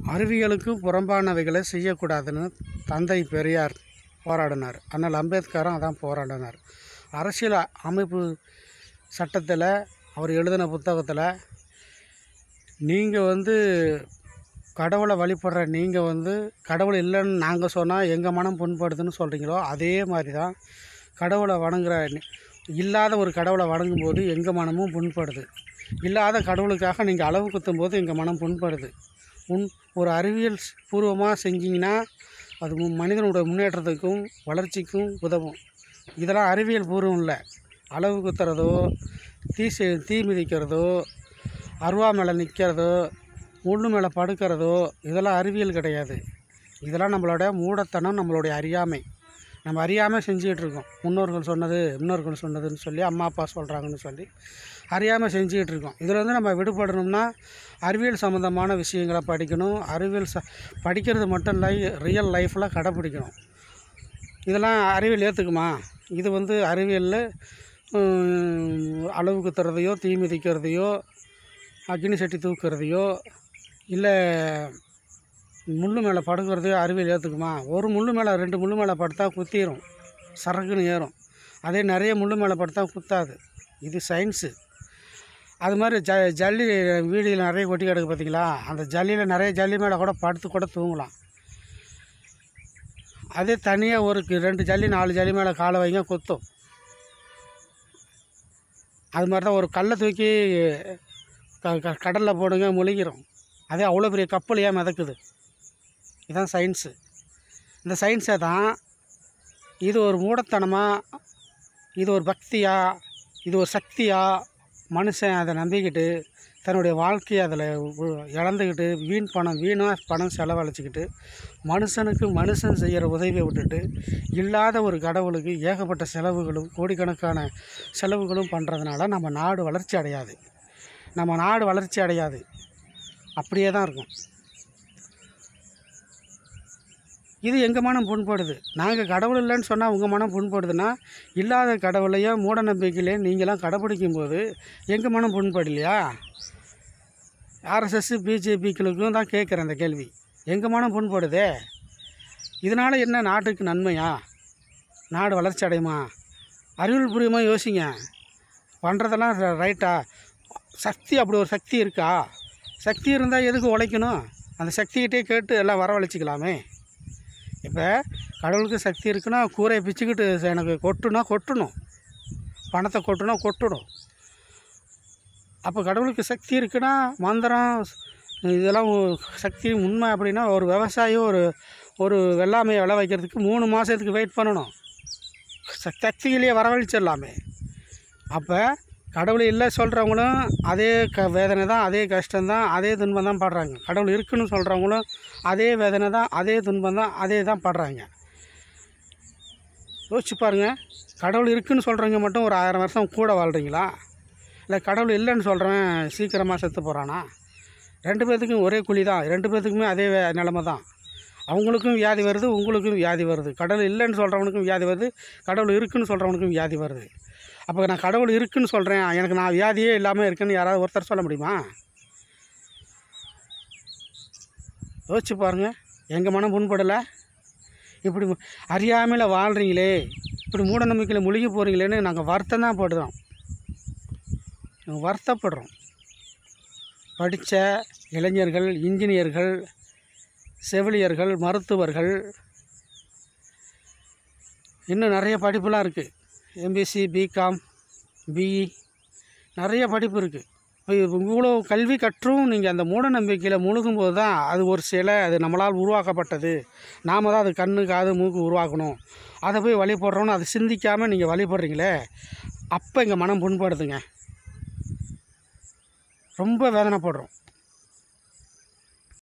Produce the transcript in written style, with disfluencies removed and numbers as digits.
அறிவியலுக்கு புறம்பானவைகளை செய்யக்கூடாதுன்னு தந்தை பெரியார் போராடினார். அண்ணல் அம்பேத்கரும் அதான் போராடினார். அரசியல் அமைப்பு சட்டத்தில் அவர் எழுதின புத்தகத்தில் நீங்கள் கடவுளை வழிபடுற நீங்கள் கடவுள் இல்லைன்னு நாங்கள் சொன்னால் எங்கள் மனம் புண்படுதுன்னு சொல்கிறீங்களோ, அதே மாதிரி தான் கடவுளை வணங்குற இல்லாத ஒரு கடவுளை வணங்கும்போது எங்கள் மனமும் புண்படுது. இல்லாத கடவுளுக்காக நீங்கள் அளவு குத்தும்போது எங்கள் மனம் புண்படுது. ஒரு அறிவியல் பூர்வமாக செஞ்சிங்கன்னா அது மனிதனுடைய முன்னேற்றத்துக்கும் வளர்ச்சிக்கும் உதவும். இதெல்லாம் அறிவியல் பூர்வம் இல்லை. அளவு குத்துறதோ, தீ மிதிக்கிறதோ, அருவா மேலே நிற்கிறதோ, முள்ளு மேலே படுக்கிறதோ இதெல்லாம் அறிவியல் கிடையாது. இதெல்லாம் நம்மளோட மூடத்தனம், நம்மளுடைய அறியாமை. நம்ம அறியாமல் செஞ்சுக்கிட்டு இருக்கோம். முன்னோர்கள் சொன்னதுன்னு சொல்லி அம்மா அப்பா சொல்கிறாங்கன்னு சொல்லி அறியாமல் செஞ்சுக்கிட்டு இருக்கோம். இதில் நம்ம விடுபடணும்னா அறிவியல் சம்மந்தமான விஷயங்களை படிக்கணும். அறிவியல் படிக்கிறது மட்டும் இல்லை, ரியல் லைஃப்பில் கடைப்பிடிக்கணும். இதெல்லாம் அறிவியல் ஏற்றுக்குமா? இது அறிவியலில் அளவு குத்துறதையோ, தீ மிதிக்கிறதையோ, அக்னி சட்டி தூக்குறதையோ, இல்லை முள்ளு மேலே படுக்கிறதையோ அறிவியல் ஏற்றுக்குமா? ஒரு முள்ளு மேலே 2 முள்ளு மேலே படுத்தா குத்திடும், சரக்குன்னு ஏறும். அதே நிறைய முள்ளு மேலே படுத்தா குத்தாது. இது சயின்ஸு. அது மாதிரி ஜல்லி வீடியில் நிறைய கொட்டி கிடக்கு பார்த்தீங்களா? அந்த ஜல்லியில் நிறைய ஜல்லி மேலே கூட படுத்து கூட தூங்கலாம். அதே தனியாக ஒரு 2 ஜல்லி 4 ஜல்லி மேலே காலை வைங்க குத்தும். அது மாதிரி தான் ஒரு கல்லை தூக்கி கடலில் போடுங்க, முழுகிறோம். அதே அவ்வளோ பெரிய கப்பல் ஏன் மிதக்குது? இதுதான் சயின்ஸு. இந்த சயின்ஸை தான் இது ஒரு மூடத்தனமாக, இது ஒரு பக்தியாக, இது ஒரு சக்தியாக மனுஷன் அதை நம்பிக்கிட்டு தன்னுடைய வாழ்க்கையை அதில் இழந்துக்கிட்டு வீணாக பணம் செலவழிச்சிக்கிட்டு மனுஷன் செய்கிற உதவியை விட்டுட்டு இல்லாத ஒரு கடவுளுக்கு ஏகப்பட்ட செலவுகளும் கோடிக்கணக்கான செலவுகளும் பண்ணுறதுனால நம்ம நாடு வளர்ச்சி அடையாது. அப்படியே தான் இருக்கும். இது எங்கள் மனம் புண்படுது. நாங்கள் கடவுள் இல்லைன்னு சொன்னால் உங்கள் மனம் புண்படுதுன்னா, இல்லாத கடவுளையோ மூட நம்பிக்கையிலையும் நீங்களாம் கடைப்பிடிக்கும்போது எங்கள் மனம் புண்படலையா? ஆர்எஸ்எஸ் பிஜேபிக்களுக்கும் தான் கேட்குறேன் இந்த கேள்வி. எங்கள் மனம் புண்படுதே. இதனால் என்ன நாட்டுக்கு நன்மையா? நாடு வளர்ச்சி அடையுமா? அறிவியல் பூர்வமாக யோசிங்க. பண்ணுறதெல்லாம் ரைட்டா? அப்படி ஒரு சக்தி இருக்கா? சக்தி இருந்தால் எதுக்கு உழைக்கணும்? அந்த சக்திகிட்டே கேட்டு எல்லாம் வரவழைச்சிக்கலாமே. இப்போ கடவுளுக்கு சக்தி இருக்குன்னா கூரையை பிச்சுக்கிட்டு எனக்கு கொட்டணும், பணத்தை கொட்டணும். அப்போ கடவுளுக்கு சக்தி இருக்குன்னா மந்திரம் இதெல்லாம் சக்தி உண்மை அப்படின்னா ஒரு விவசாயி ஒரு வெள்ளாமையை விளை வைக்கிறதுக்கு 3 மாதத்துக்கு வெயிட் பண்ணணும். சக்தியிலேயே வரவழைச்சிடலாமே. அப்போ கடவுள் இல்லை சொல்கிறவங்களும் அதே வேதனை தான், அதே கஷ்டம்தான், அதே துன்பம் தான் படுறாங்க. கடவுள் இருக்குன்னு சொல்கிறவங்களும் அதே வேதனை தான், அதே துன்பம் தான், அதே தான் படுறாங்க. யோசிச்சு பாருங்கள். கடவுள் இருக்குன்னு சொல்கிறவங்க மட்டும் ஒரு 1000 வருஷம் கூட வாழ்கிறீங்களா? இல்லை கடவுள் இல்லைன்னு சொல்கிறவன் சீக்கிரமாக செத்து போகிறானா? 2 பேர்த்துக்கும் ஒரே குழி தான். 2 பேர்த்துக்குமே அதே நிலமை தான். அவங்களுக்கும் வியாதி வருது, உங்களுக்கும் வியாதி வருது. கடவுள் இல்லைன்னு சொல்கிறவனுக்கும் வியாதி வருது, கடவுள் இருக்குன்னு சொல்கிறவனுக்கும் வியாதி வருது. அப்போ நான் கடவுள் இருக்குன்னு சொல்கிறேன், எனக்கு நான் வியாதியே இல்லாமல் இருக்குன்னு யாராவது ஒருத்தர் சொல்ல முடியுமா? யோசிச்சு பாருங்கள். எங்கள் மனம் புண்படலை? இப்படி அறியாமையில் வாழ்கிறீங்களே, இப்படி மூட நம்பிக்கையில் முழுகி போகிறீங்களேன்னு நாங்கள் வருத்தம் தான் படுறோம். வருத்தப்படுறோம். படித்த இளைஞர்கள், இன்ஜினியர்கள், செவிலியர்கள், மருத்துவர்கள், இன்னும் நிறைய படிப்புலாம் இருக்குது. எம்பிசி, பிகாம், பிஇ நிறைய படிப்பு இருக்குது. இப்போ இவ்வளோ கல்வி கற்றும் நீங்கள் அந்த மூட நம்பிக்கையில் முழுகும்போது தான் அது ஒரு சிலை, அது நம்மளால் உருவாக்கப்பட்டது, நாம் தான் அது கண்ணு காது மூக்கு உருவாக்கணும், அதை போய் வழிபடுறோன்னு அதை சிந்திக்காமல் நீங்கள் வழிபடுறீங்களே, அப்போ எங்கள் மனம் புண்படுதுங்க. ரொம்ப வேதனைப்படுறோம்.